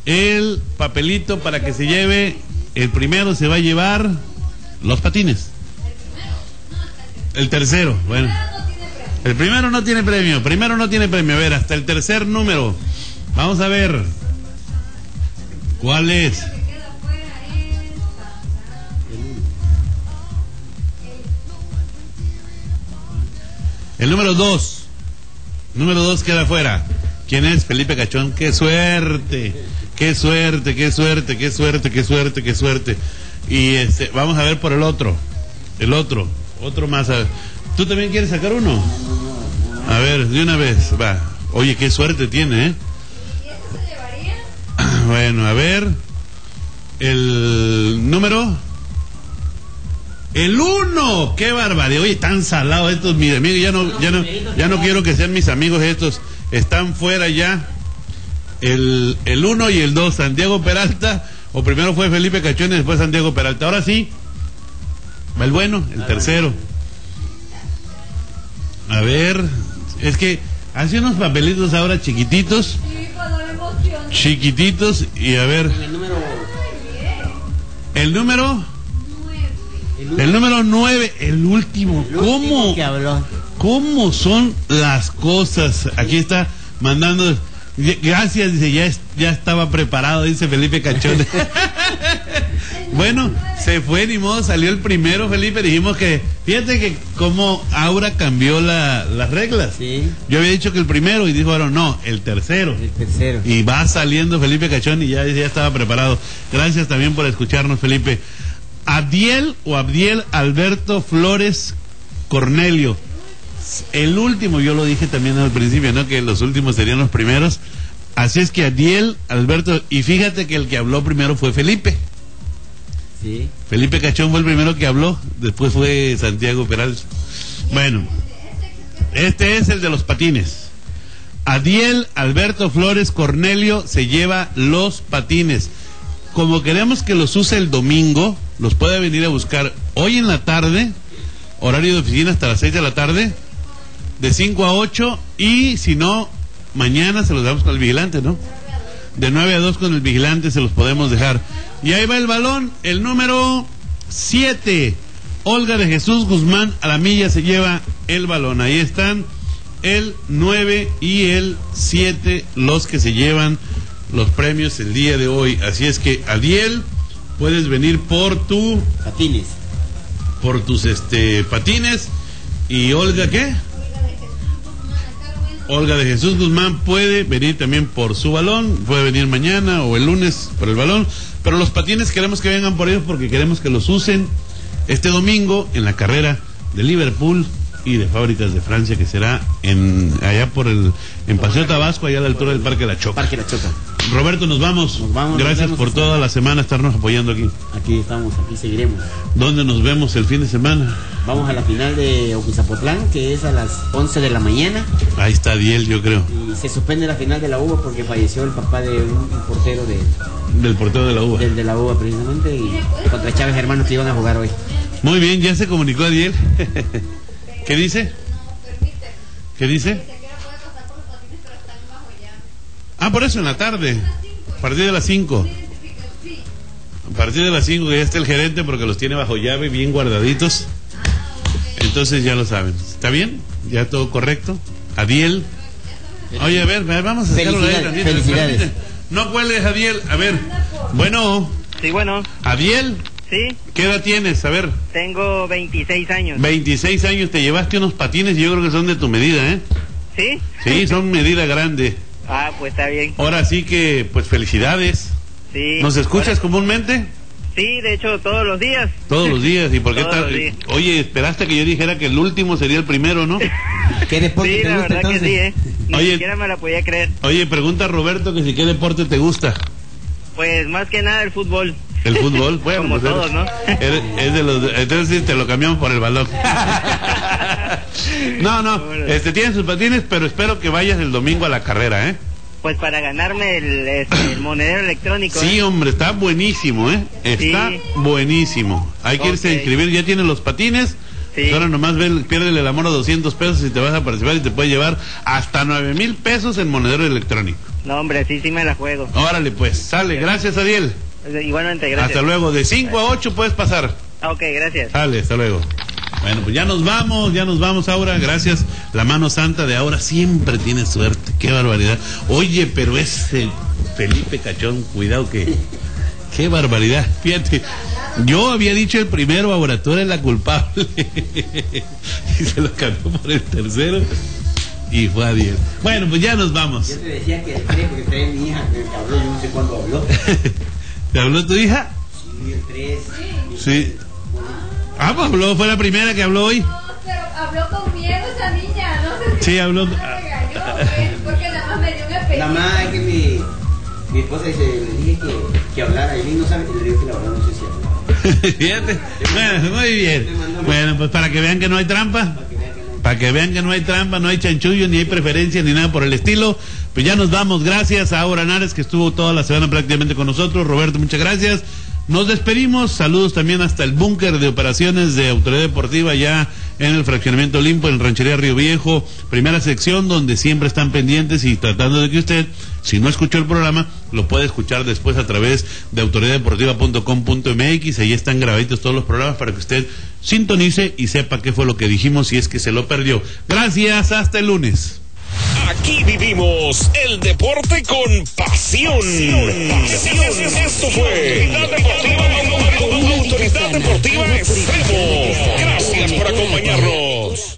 el papelito para que se lleve. El primero se va a llevar los patines. El tercero, bueno. El primero no tiene premio. Primero no tiene premio. A ver, hasta el tercer número. Vamos a ver. ¿Cuál es? El número 2. Número 2 queda afuera. ¿Quién es? Felipe Cachón. ¡Qué suerte! ¡Qué suerte! ¡Qué suerte! ¡Qué suerte! ¡Qué suerte! ¡Qué suerte! Y vamos a ver por el otro. El otro. Otro más. ¿Tú también quieres sacar uno? A ver, de una vez. Va. Oye, qué suerte tiene, ¿eh? ¿Y eso se llevaría? Bueno, a ver. El número. El 1, qué barbaridad. Oye, están salados estos mis amigos. Ya no quiero que sean mis amigos estos. Están fuera ya. El 1 y el 2, Santiago Peralta. O primero fue Felipe Cachón y después Santiago Peralta. Ahora sí. Va el bueno, el tercero. A ver. Es que hace unos papelitos ahora chiquititos. Sí, cuando la emoción. Chiquititos. Y a ver. El número. El número 9, el último. ¿Cómo son las cosas? Aquí está mandando. Gracias, dice, ya estaba preparado, dice Felipe Cachón. Bueno, se fue, ni modo, salió el primero, Felipe. Dijimos que, fíjate que como Aura cambió las reglas. Sí. Yo había dicho que el primero y dijo, bueno, no, el tercero. El tercero. Y va saliendo Felipe Cachón y ya estaba preparado. Gracias también por escucharnos, Felipe. Abdiel Alberto Flores Cornelio. El último, yo lo dije también al principio, ¿no? Que los últimos serían los primeros. Así es que Abdiel Alberto, y fíjate que el que habló primero fue Felipe. Sí. Felipe Cachón fue el primero que habló, después fue Santiago Peralta. Bueno, este es el de los patines. Abdiel Alberto Flores Cornelio se lleva los patines. Como queremos que los use el domingo, los puede venir a buscar hoy en la tarde, horario de oficina hasta las 6 de la tarde, de 5 a 8, y si no, mañana se los damos con el vigilante, ¿no? De 9 a 2 con el vigilante se los podemos dejar. Y ahí va el balón, el número 7, Olga de Jesús Guzmán Alamilla se lleva el balón. Ahí están el 9 y el 7 los que se llevan los premios el día de hoy. Así es que, Adiel, puedes venir por tus patines. Y Olga, ¿qué? Olga de Jesús Guzmán puede venir también por su balón, puede venir mañana o el lunes por el balón, pero los patines queremos que vengan por ellos porque queremos que los usen este domingo en la carrera de Liverpool y de Fábricas de Francia, que será en Paseo Tabasco, allá a la altura del Parque La Choca. Roberto, nos vamos. Gracias por toda la semana estarnos apoyando aquí. Aquí estamos, aquí seguiremos. ¿Dónde nos vemos el fin de semana? Vamos a la final de Oquizapotlán, que es a las 11 de la mañana. Ahí está Adiel, yo creo. Y se suspende la final de la UBA porque falleció el papá de un portero del portero de la UBA. Del de la UBA, precisamente, y contra Chávez Hermanos que iban a jugar hoy. Muy bien, ya se comunicó Adiel. ¿Qué dice? ¿Qué dice? Ah, por eso en la tarde. A partir de las 5. A partir de las 5 que ya está el gerente porque los tiene bajo llave, bien guardaditos. Entonces ya lo saben. ¿Está bien? ¿Ya todo correcto? Adiel. Oye, a ver, vamos a hacerlo. Felicidades. No cuelgues, Adiel. A ver. Bueno. Sí, bueno. Adiel. Sí. ¿Qué edad tienes? A ver. Tengo 26 años. 26 años, te llevaste unos patines y yo creo que son de tu medida, ¿eh? ¿Sí? Sí, son medida grande. Ah, pues está bien. Ahora sí que, pues felicidades. Sí. ¿Nos escuchas comúnmente? Sí, de hecho, todos los días. Todos los días, ¿y por qué tal? Oye, esperaste que yo dijera que el último sería el primero, ¿no? ¿Qué deporte te gusta, verdad entonces? que sí, ¿eh? Ni Oye, siquiera me la podía creer. Oye, pregunta a Roberto que si qué deporte te gusta. Pues más que nada el fútbol. ¿El fútbol? Bueno, como pues todos, ¿no? Es de los, entonces sí, te lo cambiamos por el balón. No, tienen sus patines, pero espero que vayas el domingo a la carrera, ¿eh? Pues para ganarme el monedero electrónico. Sí, hombre, está buenísimo, ¿eh? Está buenísimo. Hay que irse a inscribir, ya tienen los patines. Sí. Pues ahora nomás piérdele el amor a 200 pesos y te vas a participar y te puede llevar hasta 9,000 pesos en monedero electrónico. No, hombre, sí me la juego. Órale, pues, sale. Gracias, Adiel. Igualmente, gracias. Hasta luego. De 5 a 8 puedes pasar. Ok, gracias. Sale, hasta luego. Bueno, pues ya nos vamos, Aura. Gracias. La mano santa de Aura siempre tiene suerte. Qué barbaridad. Oye, pero ese Felipe Cachón, cuidado que... Qué barbaridad. Fíjate, yo había dicho el primero, Aura, tú eres la culpable. Y se lo cambió por el tercero. Y fue a 10. Bueno, pues ya nos vamos. Yo te decía que el 3, porque trae mi hija, que habló, yo no sé cuándo habló. ¿Te habló tu hija? Sí, el 3. Sí. Ah, pues habló, fue la primera que habló hoy. No, pero habló con miedo esa niña, no sé si Sí, habló. me regañó, pues, porque nada más me dio un apellido. Nada más es que mi esposa dice, le dije que hablara, y él no sabe, y le digo que la verdad no sé si hablaba. Fíjate. Bueno, muy bien. Bueno, pues para que vean que no hay trampa. Para que vean que no hay trampa, no hay chanchullo, ni hay preferencia, ni nada por el estilo. Pues ya nos vamos. Gracias a Aura Nares, que estuvo toda la semana prácticamente con nosotros. Roberto, muchas gracias. Nos despedimos. Saludos también hasta el búnker de operaciones de Autoridad Deportiva, ya en el fraccionamiento Olimpo, en Ranchería Río Viejo. Primera sección, donde siempre están pendientes y tratando de que usted, si no escuchó el programa, lo puede escuchar después a través de autoridaddeportiva.com.mx. Ahí están grabaditos todos los programas para que usted sintonice y sepa qué fue lo que dijimos si es que se lo perdió. Gracias, hasta el lunes. Aquí vivimos el deporte con pasión. Esto fue Autoridad Deportiva Extremo. Gracias por acompañarnos.